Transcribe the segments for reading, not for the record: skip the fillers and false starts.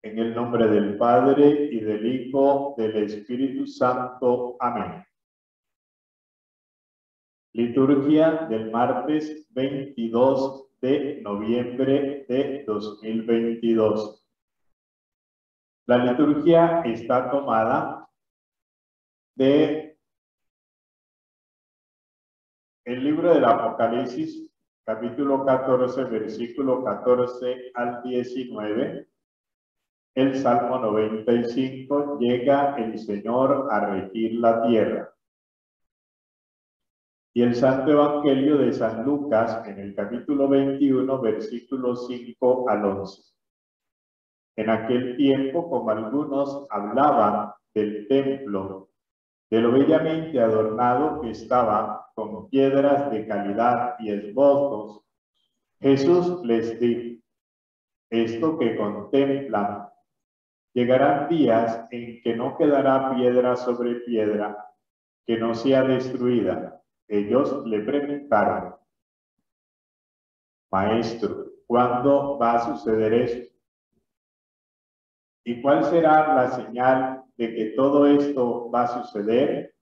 En el nombre del Padre, y del Hijo, del Espíritu Santo. Amén. Liturgia del martes 22 de noviembre de 2022. La liturgia está tomada de el libro del Apocalipsis, capítulo 14, versículo 14 al 19. El Salmo 95, llega el Señor a regir la tierra. Y el Santo Evangelio de San Lucas, en el capítulo 21, versículos 5 al 11. En aquel tiempo, como algunos hablaban del templo, de lo bellamente adornado que estaba con piedras de calidad y esbozos, Jesús les dijo: esto que contemplan, llegarán días en que no quedará piedra sobre piedra que no sea destruida. Ellos le preguntaron: Maestro, ¿cuándo va a suceder esto? ¿Y cuál será la señal de que todo esto va a suceder?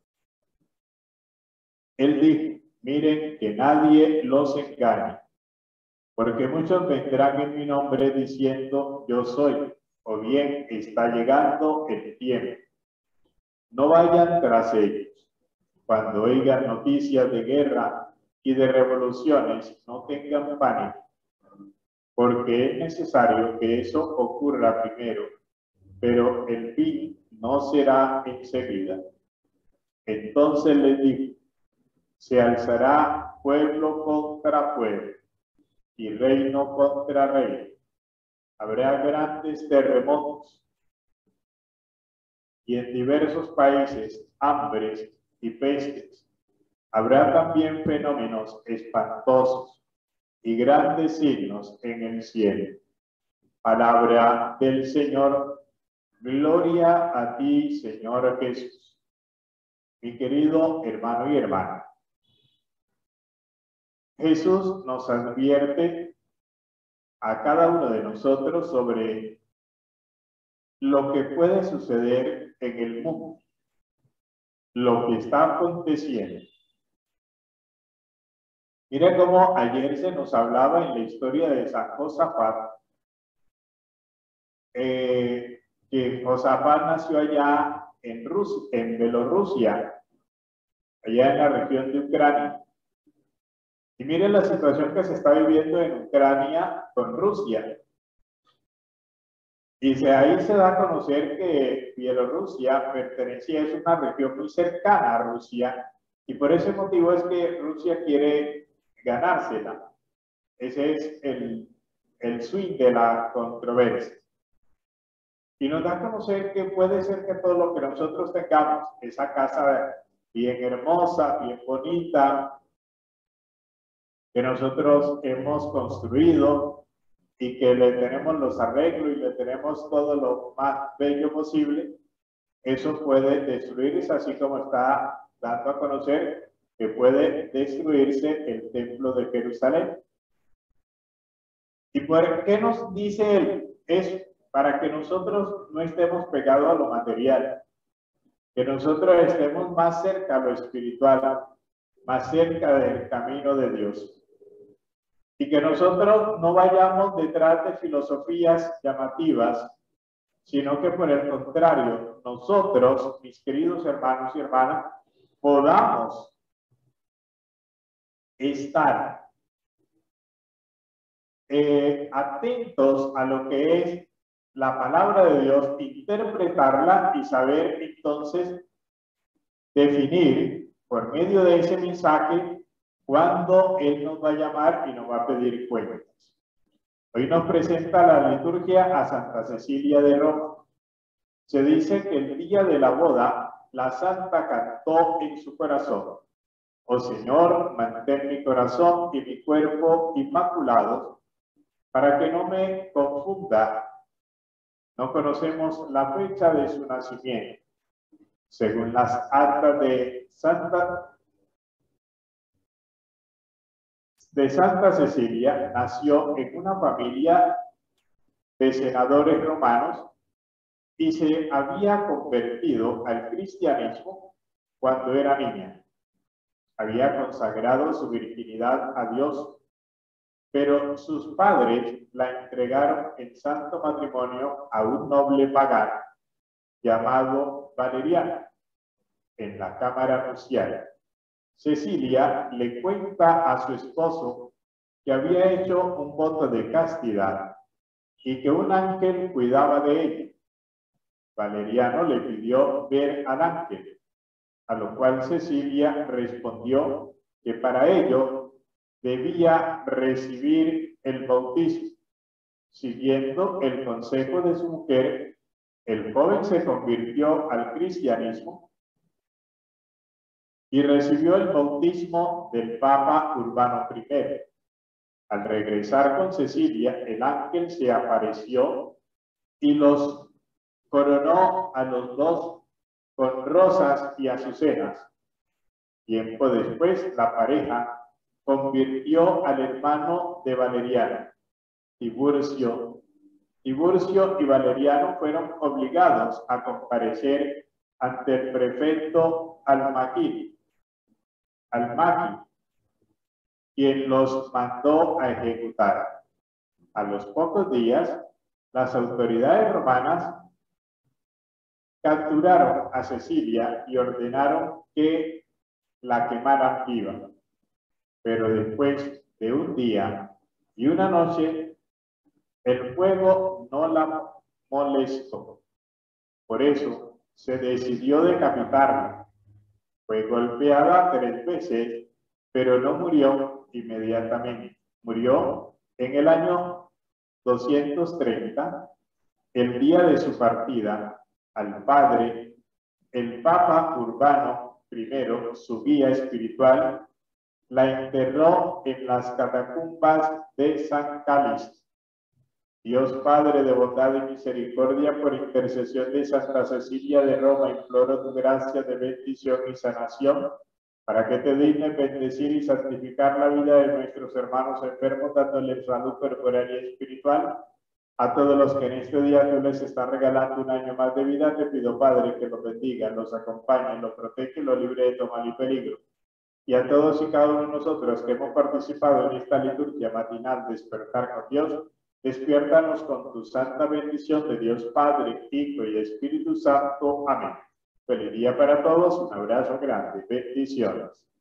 Él dijo: miren que nadie los engañe, porque muchos vendrán en mi nombre diciendo: yo soy, o bien está llegando el tiempo. No vayan tras ellos. Cuando oigan noticias de guerra y de revoluciones, no tengan pánico, porque es necesario que eso ocurra primero, pero el fin no será enseguida. Entonces les dijo: se alzará pueblo contra pueblo y reino contra reino. Habrá grandes terremotos y en diversos países hambres y pestes. Habrá también fenómenos espantosos y grandes signos en el cielo. Palabra del Señor. Gloria a ti, Señor Jesús. Mi querido hermano y hermana, Jesús nos advierte a cada uno de nosotros sobre lo que puede suceder en el mundo, lo que está aconteciendo. Mira cómo ayer se nos hablaba en la historia de San Josafat, que Josafat nació allá en Bielorrusia, allá en la región de Ucrania. Y miren la situación que se está viviendo en Ucrania con Rusia. Y ahí se da a conocer que Bielorrusia es una región muy cercana a Rusia, y por ese motivo es que Rusia quiere ganársela. Ese es el swing de la controversia. Y nos da a conocer que puede ser que todo lo que nosotros tengamos, esa casa bien hermosa, bien bonita, que nosotros hemos construido y que le tenemos los arreglos y le tenemos todo lo más bello posible, eso puede destruirse, así como está dando a conocer que puede destruirse el templo de Jerusalén. ¿Y por qué nos dice él eso? Para que nosotros no estemos pegados a lo material, que nosotros estemos más cerca a lo espiritual, más cerca del camino de Dios. Y que nosotros no vayamos detrás de filosofías llamativas, sino que por el contrario, nosotros, mis queridos hermanos y hermanas, podamos estar atentos a lo que es la palabra de Dios, interpretarla y saber entonces definir por medio de ese mensaje cuándo Él nos va a llamar y nos va a pedir cuentas. Hoy nos presenta la liturgia a Santa Cecilia de Roma. Se dice que el día de la boda, la santa cantó en su corazón: oh Señor, mantén mi corazón y mi cuerpo inmaculados, para que no me confunda. No conocemos la fecha de su nacimiento. Según las actas de Santa Cecilia, nació en una familia de senadores romanos y se había convertido al cristianismo cuando era niña. Había consagrado su virginidad a Dios, pero sus padres la entregaron en santo matrimonio a un noble pagano llamado Valeriano en la cámara nupcial. Cecilia le cuenta a su esposo que había hecho un voto de castidad y que un ángel cuidaba de ella. Valeriano le pidió ver al ángel, a lo cual Cecilia respondió que para ello debía recibir el bautismo. Siguiendo el consejo de su mujer, el joven se convirtió al cristianismo y recibió el bautismo del Papa Urbano I. Al regresar con Cecilia, el ángel se apareció y los coronó a los dos con rosas y azucenas. Tiempo después, la pareja convirtió al hermano de Valeriano, Tiburcio. Tiburcio y Valeriano fueron obligados a comparecer ante el prefecto Almaqui, quien los mandó a ejecutar. A los pocos días, las autoridades romanas capturaron a Cecilia y ordenaron que la quemaran viva. Pero después de un día y una noche, el fuego no la molestó. Por eso se decidió decapitarla. Fue golpeada 3 veces, pero no murió inmediatamente. Murió en el año 230, el día de su partida. Al padre, el Papa Urbano I, su guía espiritual, la enterró en las catacumbas de San Calixto. Dios Padre de bondad y misericordia, por intercesión de Santa Cecilia de Roma, imploro tu gracia de bendición y sanación, para que te dignes bendecir y santificar la vida de nuestros hermanos enfermos, dándoles salud corporal y espiritual. A todos los que en este día tú les estás regalando un año más de vida, te pido, Padre, que los bendiga, los acompañe, los protege y los libre de todo mal y peligro. Y a todos y cada uno de nosotros que hemos participado en esta liturgia matinal Despertar con Dios, despiértanos con tu santa bendición de Dios Padre, Hijo y Espíritu Santo. Amén. Feliz día para todos, un abrazo grande, bendiciones.